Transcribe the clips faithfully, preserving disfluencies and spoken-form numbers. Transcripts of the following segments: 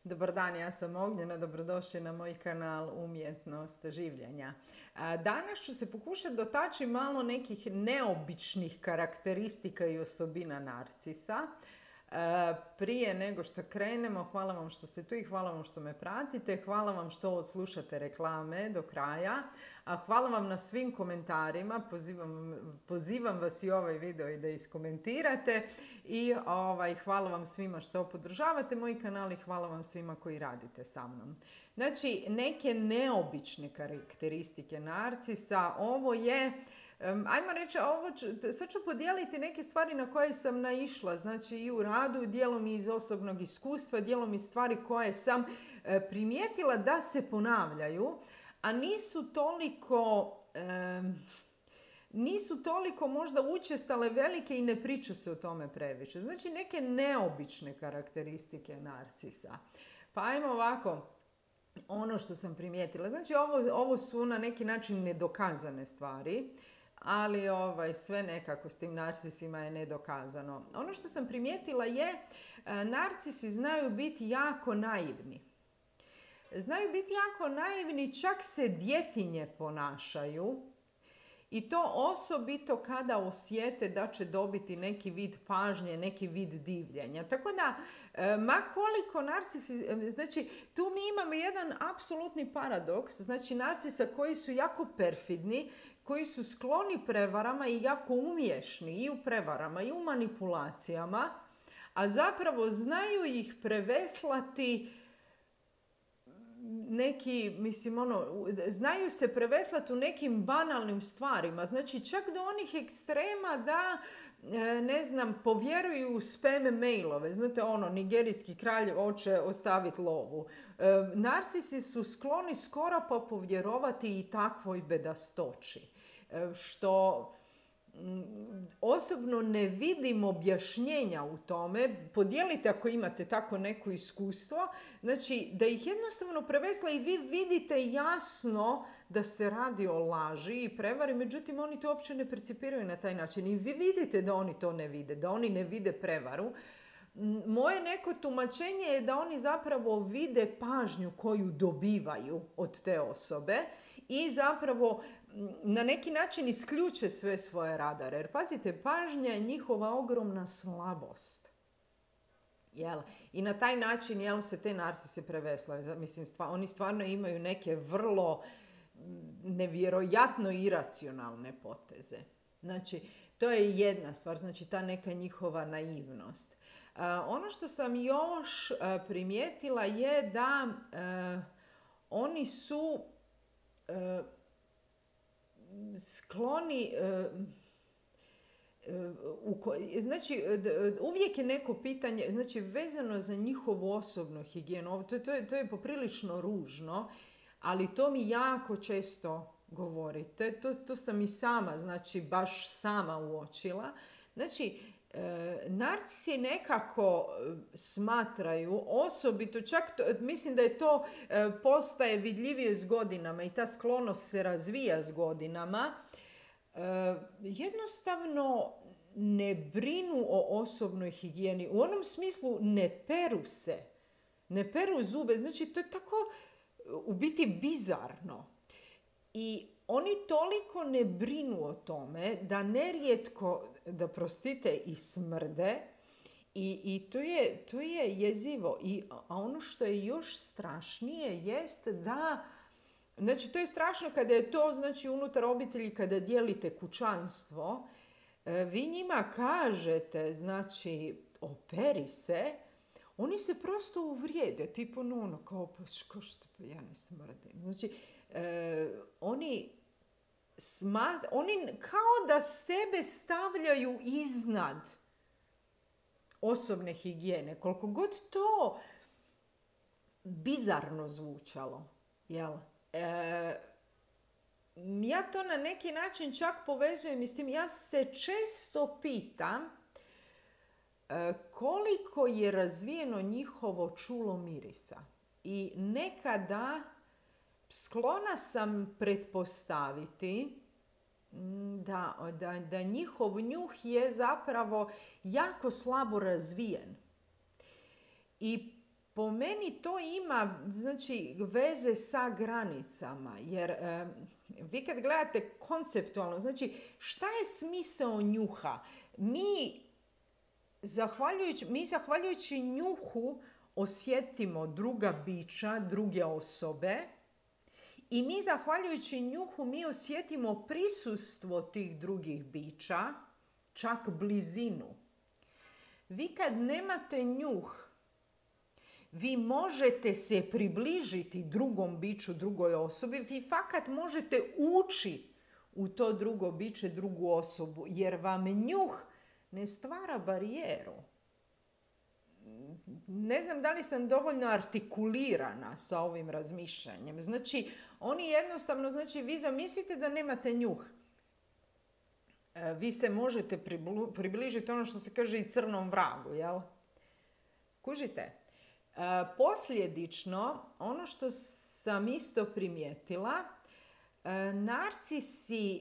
Dobar dan, ja sam Ognjena, dobrodošli na moj kanal Umjetnost življenja. Danas ću se pokušati dotaći malo nekih neobičnih karakteristika i osobina narcisa. Prije nego što krenemo, hvala vam što ste tu i hvala vam što me pratite, hvala vam što odslušate reklame do kraja, a hvala vam na svim komentarima, pozivam, pozivam vas i ovaj video i da iskomentirate i ovaj, hvala vam svima što podržavate moj kanal i hvala vam svima koji radite sa mnom. Znači, neke neobične karakteristike narcisa, ovo je... Um, ajmo reći, ovo ću, sad ću podijeliti neke stvari na koje sam naišla, znači i u radu, dijelom iz osobnog iskustva, dijelom iz stvari koje sam e, primijetila da se ponavljaju, a nisu toliko, e, nisu toliko možda učestale, velike i ne priča se o tome previše. Znači neke neobične karakteristike narcisa. Pa ajmo ovako. Ono što sam primijetila, znači ovo, ovo su na neki način nedokazane stvari, ali ovaj, sve nekako s tim narcisima je nedokazano. Ono što sam primijetila je, narcisi znaju biti jako naivni. Znaju biti jako naivni, čak se djetinje ponašaju. I to osobito kada osjete da će dobiti neki vid pažnje, neki vid divljenja. Tako da, ma koliko narcisi, znači tu mi imamo jedan apsolutni paradoks, znači narcisa koji su jako perfidni, koji su skloni prevarama i jako umješni i u prevarama i u manipulacijama, a zapravo znaju ih preveslati neki, mislim ono, znaju se preveslati u nekim banalnim stvarima. Znači čak do onih ekstrema da, ne znam, povjeruju u spam mailove. Znate ono, nigerijski kralj hoće ostaviti lovu. Narcisi su skloni skoro pa povjerovati i takvoj bedastoći. Što osobno ne vidim objašnjenja u tome. Podijelite ako imate tako neko iskustvo. Znači da ih jednostavno prevesla i vi vidite jasno da se radi o laži i prevari, međutim oni to uopće ne percipiraju na taj način. I vi vidite da oni to ne vide, da oni ne vide prevaru. Moje neko tumačenje je da oni zapravo vide pažnju koju dobivaju od te osobe i zapravo na neki način isključe sve svoje radare. Jer pazite, pažnja je njihova ogromna slabost. Jel? I na taj način jel, se te narcise preveslaju. Mislim, stva, oni stvarno imaju neke vrlo nevjerojatno iracionalne poteze. Znači, to je jedna stvar, znači ta neka njihova naivnost. Uh, ono što sam još uh, primijetila je da uh, oni su uh, skloni, znači uvijek je neko pitanje, znači vezano za njihovu osobnu higijenu, to, to, je, to je poprilično ružno, ali to mi jako često govorite, to, to sam i sama, znači baš sama uočila. Znači, narcisi nekako smatraju, osobito, čak to, mislim da je to postaje vidljivije s godinama i ta sklonost se razvija s godinama, jednostavno ne brinu o osobnoj higijeni. U onom smislu ne peru se, ne peru zube, znači to je tako u biti bizarno. I oni toliko ne brinu o tome da nerijetko, da prostite, i smrde i, i to, je, to je jezivo. I, a ono što je još strašnije jest da, znači to je strašno kada je to, znači unutar obitelji kada dijelite kućanstvo, vi njima kažete, znači operi se, oni se prosto uvrijede, tipo no, ono kao, pa što, pa ja ne smrdim. Znači, e, oni Smat, oni kao da sebe stavljaju iznad osobne higijene. Koliko god to bizarno zvučalo. Jel? E, ja to na neki način čak povezujem i s tim. Ja se često pitam e, koliko je razvijeno njihovo čulo mirisa. I nekada sklona sam pretpostaviti da, da, da njihov njuh je zapravo jako slabo razvijen. I po meni to ima, znači, veze sa granicama, jer e, vi kad gledate konceptualno, znači, šta je smisao njuha? Mi, zahvaljujući, mi zahvaljujući njuhu osjetimo druga bića, druge osobe i mi zahvaljujući njuhu mi osjetimo prisustvo tih drugih bića, čak blizinu. Vi kad nemate njuh, vi možete se približiti drugom biću, drugoj osobi, vi fakat možete ući u to drugo biće, drugu osobu, jer vam njuh ne stvara barijeru. Ne znam da li sam dovoljno artikulirana sa ovim razmišljanjem. Znači, oni jednostavno, znači, vi zamislite da nemate njuh. Vi se možete približiti, ono što se kaže, i crnom vragu, jel? Kužite? Posljedično, ono što sam isto primijetila, narcisi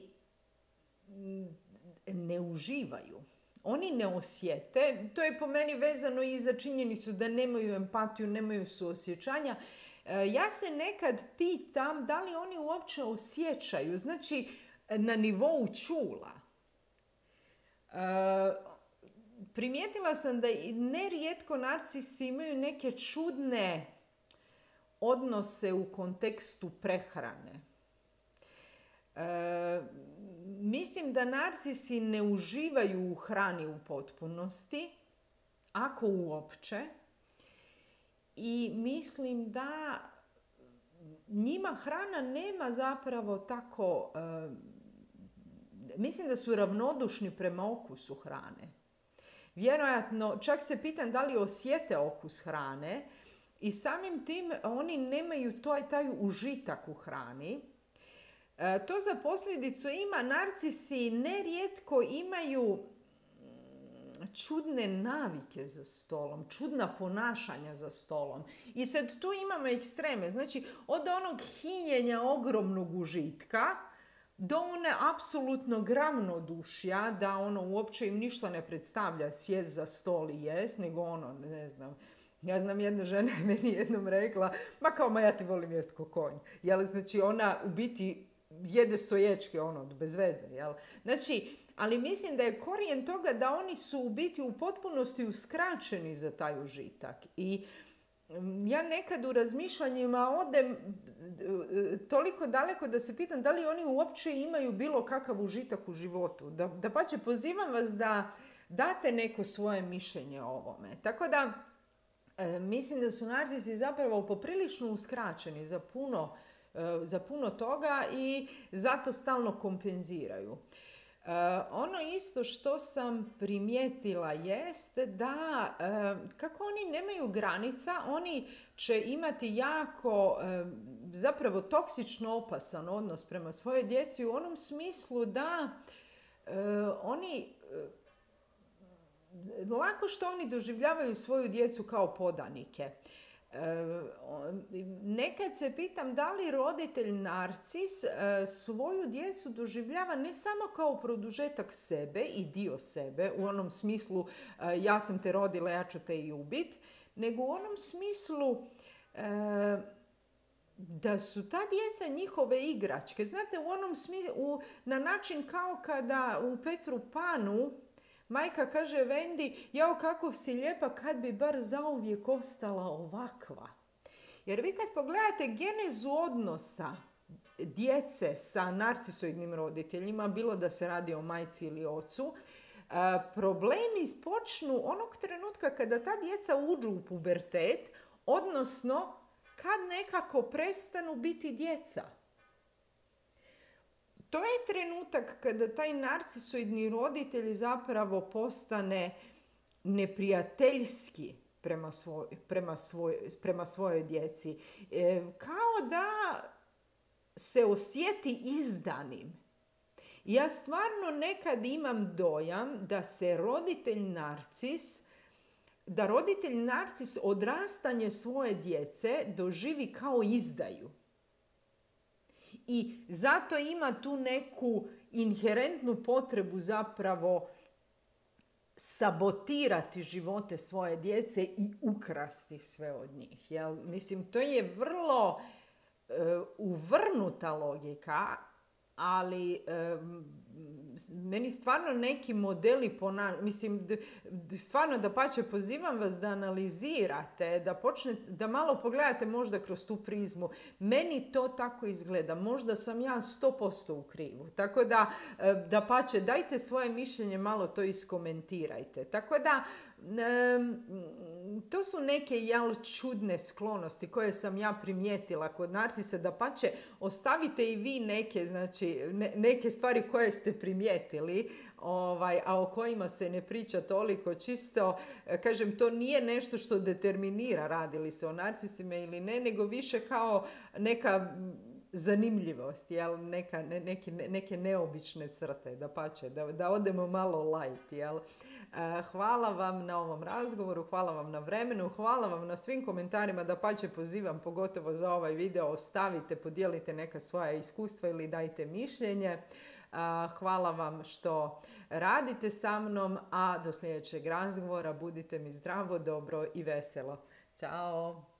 ne uživaju. Oni ne osjete, to je po meni vezano i za činjenicu da nemaju empatiju, nemaju suosjećanja. Ja se nekad pitam da li oni uopće osjećaju, znači na nivou čula. Primijetila sam da nerijetko narcisi imaju neke čudne odnose u kontekstu prehrane. E, mislim da narcisi ne uživaju u hrani u potpunosti, ako uopće. I mislim da njima hrana nema zapravo tako... E, mislim da su ravnodušni prema okusu hrane. Vjerojatno, čak se pitam da li osjete okus hrane i samim tim oni nemaju taj, taj užitak u hrani. E, to za posljedicu ima, narcisi nerijetko imaju čudne navike za stolom, čudna ponašanja za stolom. I sad tu imamo ekstreme, znači od onog hinjenja ogromnog užitka do one apsolutnog ravnodušja, da ono uopće im ništa ne predstavlja sjest za stol i jest, nego ono, ne znam, ja znam jedna žena je meni jednom rekla, ma kao, ma ja ti volim jest ko konj. Jel, znači ona u biti jede stoječke, ono, bez veze, jel? Znači, ali mislim da je korijen toga da oni su u biti u potpunosti uskraćeni za taj užitak. I ja nekad u razmišljanjima odem toliko daleko da se pitam da li oni uopće imaju bilo kakav užitak u životu. Da, da pa će pozivam vas da date neko svoje mišljenje o ovome. Tako da e, mislim da su narcisi zapravo poprilično uskraćeni za puno, e, za puno toga i zato stalno kompenziraju. Uh, ono isto što sam primijetila jeste da uh, kako oni nemaju granica, oni će imati jako uh, zapravo toksično opasan odnos prema svojoj djeci u onom smislu da uh, oni uh, lako što oni doživljavaju svoju djecu kao podanike. Nekad se pitam da li roditelj narcis svoju djecu doživljava ne samo kao produžetak sebe i dio sebe, u onom smislu ja sam te rodila, ja ću te i ubit, nego u onom smislu da su ta djeca njihove igračke. Znate, u onom smislu, na način kao kada u Petru Panu majka kaže Vendi, jao kako si lijepa, kad bi bar zauvijek ostala ovakva. Jer vi kad pogledate genezu odnosa djece sa narcisoidnim roditeljima, bilo da se radi o majci ili ocu, problemi počnu onog trenutka kada ta djeca uđu u pubertet, odnosno kad nekako prestanu biti djeca. To je trenutak kada taj narcisoidni roditelj zapravo postane neprijateljski prema, svoj, prema, svoj, prema svojoj djeci. E, kao da se osjeti izdanim. Ja stvarno nekad imam dojam da se roditelj narcis, da roditelj narcis odrastanje svoje djece doživi kao izdaju. I zato ima tu neku inherentnu potrebu zapravo sabotirati živote svoje djece i ukrasti sve od njih. Jel? Mislim, to je vrlo e, uvrnuta logika, ali e, meni stvarno neki modeli ponašanja, mislim, d, d, stvarno da pače pozivam vas da analizirate, da počnete, da malo pogledate možda kroz tu prizmu. Meni to tako izgleda, možda sam ja sto posto u krivu. Tako da, da pače, dajte svoje mišljenje, malo to iskomentirajte. Tako da, to su neke jel, čudne sklonosti koje sam ja primijetila kod narcisa, da pače ostavite i vi neke, znači, ne, neke stvari koje ste primijetili, ovaj, a o kojima se ne priča toliko, čisto, kažem, to nije nešto što determinira radi li se o narcisima ili ne, nego više kao neka zanimljivost, jel? Neka, ne, neki, neke neobične crte, da pače, da, da odemo malo light, jel? Hvala vam na ovom razgovoru, hvala vam na vremenu, hvala vam na svim komentarima, da pače pozivam, pogotovo za ovaj video, ostavite, podijelite neka svoja iskustva ili dajte mišljenje. Hvala vam što radite sa mnom, a do sljedećeg razgovora budite mi zdravo, dobro i veselo. Ćao!